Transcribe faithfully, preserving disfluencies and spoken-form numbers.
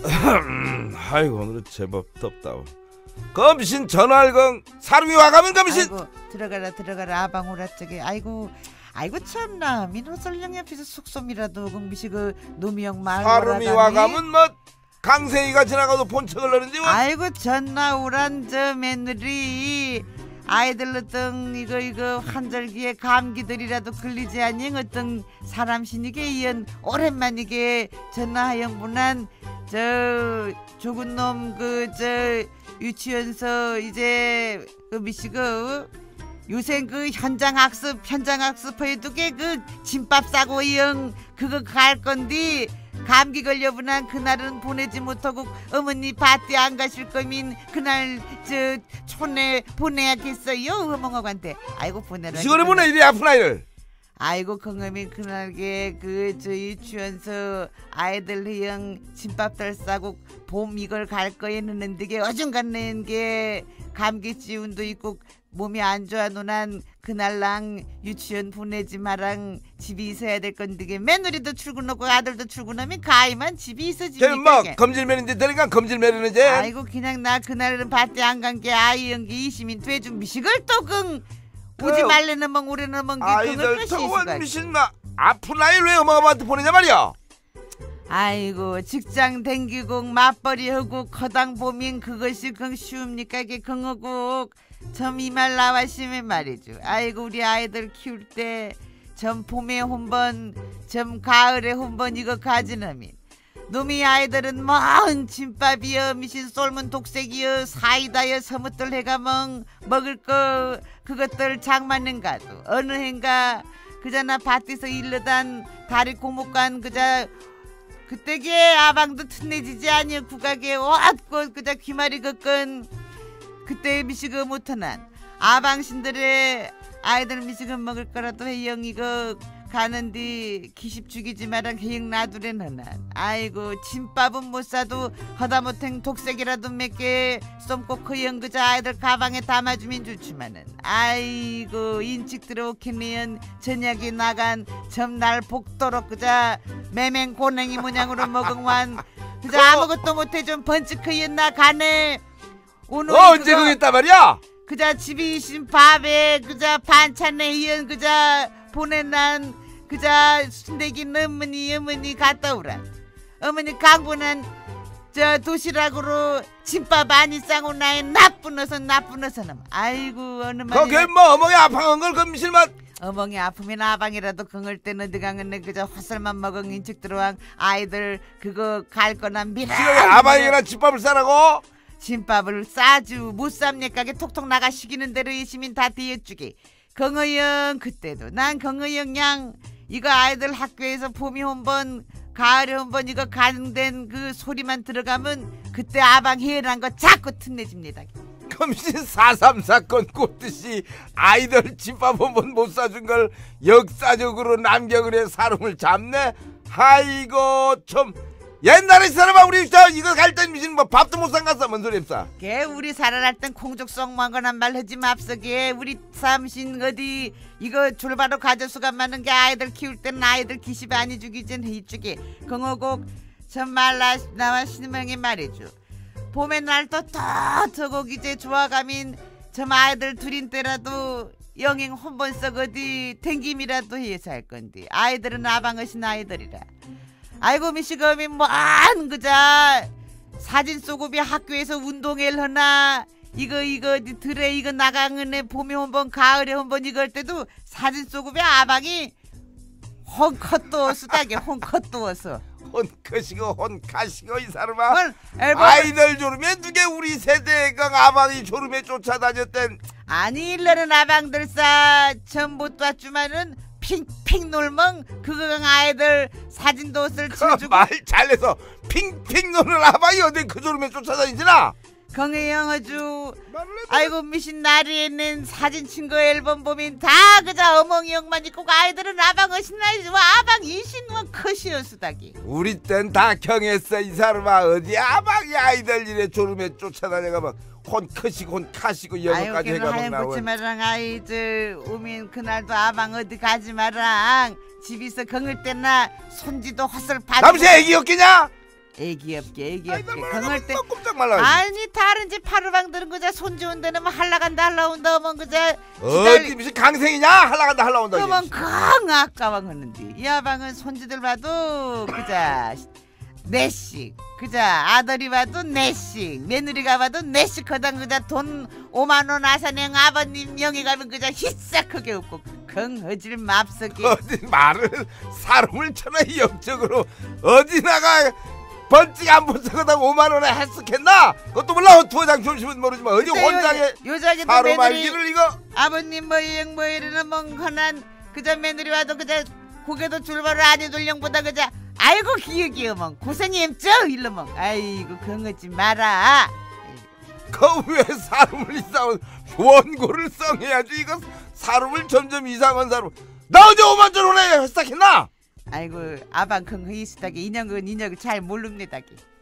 아이고 오늘은 제법 덥다. 검신 전화할건 사rum이 와가면 검신. 아이고 들어가라 들어가라 아방오라 쪽에. 아이고 아이고 참나 민호설령 옆에서 숙소미라도 공비시 그 노미영 마을 사rum이 와가면 뭐 강세희가 지나가도 본척을 넣는지 뭐. 아이고 전나우란 저 며느리 아이들 어떤 이거 이거 환절기에 감기들이라도 걸리지 않니 어떤 사람 신이게 이연 오랜만이게 전나하영분한 저 죽은 놈 그 저 유치원서 이제 그 미시그 요새 그 현장 학습 현장 학습해두게 그 짐밥 싸고 이영 그거 갈 건디 감기 걸려보난 그날은 보내지 못하고 어머니 밭에 안 가실 거면 그날 저 촌에 보내야겠어요 어멍어한테. 아이고 보내라 시골에 보내 이리 아픈 아이를. 아이고 건강이 그날게 그 저 유치원서 아이들 희영 짐밥들 싸고 봄 이걸 갈 거에는 되게 어중간한 게 감기 기운도 있고 몸이 안 좋아 노난 그날랑 유치원 보내지 마랑 집이 있어야 될 건데 며느리도 출근하고 아들도 출근하면 가이만 집이 있어지니까. 뭐 검질매는데 되니까 검질매는 이제. 아이고 그냥 나 그날은 밭에 안 간 게 아이 연기 이시민 돼준 미식을 또긍 오지 말래는 멍 우리는 멍게 아이들 더원 미신나 아픈 아이를 왜 엄마한테 보내냐 말이야. 아이고 직장 댕기고 맞벌이 하고 커당 보면 그것이 그 쉬웁니까 이게 긍하고 점 이 말 나와시면 말이죠. 아이고 우리 아이들 키울 때 점 봄에 한번 점 가을에 한번 이거 가지나면 놈이 아이들은 먼 짐밥이여 미신 쏠문 독색이여 사이다여 서무들 해가 멍 먹을 거 그것들 장만은 가도 어느 해인가 그자나 밭에서 일르단 다리 고목간 그자 그때게 아방도 튼내지지 아니여 국가게 왔고 그자 귀마리 걷건 그때 미식어 못하난 아방신들의 아이들 미식어 먹을 거라도 해영 이거 가는디 기십 죽이지 마랑 해영 놔두래는 난 아이고 짐밥은 못 사도 허다못행 독색이라도 몇 개 쏨고 커영 그자 아이들 가방에 담아주면 좋지만은 아이고 인식 들어오겠네연 저녁에 나간 점날 복도로 그자 매맹 고냉이 모양으로 먹은완 그자 아무것도 못해 좀 번쩍 커였나 가네. 오늘 어, 언제 그랬단 말이야? 그자 집이 있신 밥에 그자 반찬에 이연 그자 보낸난 그자 순대기 어머니 어머니 갔다 오라. 어머니 강보는 저 도시락으로 짐밥 많이 싸고 나의 나쁜 어선 나쁜 어선은 아이고 어느 말이 그게 뭐 어멍이 아파한 걸 검실만 어멍이 아프면 아방이라도 긍을 때는 드강은 그저 헛살만 먹은 인측 들어왕 아이들 그거 갈 거나 미라 아방이나 집밥을 싸라고? 짐밥을 싸주 못 삽니까게 톡톡 나가 시키는 대로 이 시민 다 뒤에주기. 경어영 그때도 난 경어영 양 이거 아이들 학교에서 봄이 한번 가을에 한번 이거 가능된 그 소리만 들어가면 그때 아방 해란 거 자꾸 틈내집니다. 검신 사삼 사건 꼽듯이 아이들 집밥 한번 못 사준 걸 역사적으로 남겨그래 사람을 잡네. 아이고 참 옛날에 사람아 우리 저 이거 갈 땐 미신 뭐 밥도 못 산갔어 뭔 소리 없어. 게 우리 살아날 땐 공족성만 거난 말 하지 맙서게 우리 삼신 어디 이거 졸바로 가져수가 많은 게 아이들 키울 땐 아이들 기십 아니 주기 전 이쪽에 긍어곡 전말 나와 신명이 말해줘. 봄에 날또 더더곡 이제 좋아가민 저 아이들 둘인 때라도 영행 한번 썩 어디 댕김이라도 해서 할 건데 아이들은 아방어신 아이들이라. 아이고 미시검이 뭐안 그자 사진 쏘고비 학교에서 운동회를 하나 이거 이거 들에 이거 나가는 애 봄에 한번 가을에 한번 이걸 때도 사진 쏘고비 아방이 혼컷도 쓰다게 혼컷도 어서 혼컷이고 혼카시고 이 사람아 앨범... 아이들 졸음에 누게 우리 세대가 아방이 졸음에 쫓아다녔댄 아니 일러는 아방들 싸 전부 ጧ주마는 핑핑 놀멍 그거 아이들 사진도 옷을 치워주고 말 잘해서 핑핑 노는 아방이 어디 그 졸음에 쫓아다니지나. 경혜영 아주 아이고 미신 나리에는 사진 친거 앨범 보면 다 그자 어멍이 형만 있고 아이들은 아방 어신나이지 아방 이신원 컷이었수다기. 우리 땐 다 경했어 이 사람아. 어디 아방이 아이들 이래 졸음에 쫓아다녀가 막 혼컷이고 혼카시고 영어까지 해가 막 나와. 아유 마랑 아이들 오면 그날도 아방 어디 가지 마랑 집에서 경을 때나 손지도 헛을 받고 남새 애기 없겠냐? 애기없게 애기없게 아이고, 그럴 때 꼼짝 말라. 아니 다른 집 하루방 들은 거자 손 좋은 데는 뭐 할라간다 할라온다 뭐 그자 어디 무슨 강생이냐? 할라간다 할라온다. 그러면 강 아까왕 하는데 이 아방은 손주들 봐도 그자 내씩 그자 아들이 봐도 내씩 며느리가 봐도 내씩 하던 그자 돈 오만 원 아사냥 아버님 명의 가면 그자 희싹하게 웃고 긍허질 맙석이 어디 말을 사람을 쳐나 역적으로 어디 나가 번찍 안 번쩍하다 오만 원에 했었겠나? 그것도 몰라. 투어장 조심은 모르지만 어디 혼장에 요자기도 사로 며느리 말기를 이거 아버님 뭐이행 뭐 이러는 멍건한 그자 며느리 와도 그자 고개도 줄바로 아니 돌령보다 그자 아이고 기억이여멍 고생이 엠죠 일러멍 아이고 긍하지 마라. 그 왜 사람을 이상한 원고를 써해야지. 이거 사람을 점점 이상한 사람. 나 어제 오만 원 원에 했었겠나? 아이고 아방 긍하 있으다기 인형은 인형을 잘 모릅니다기.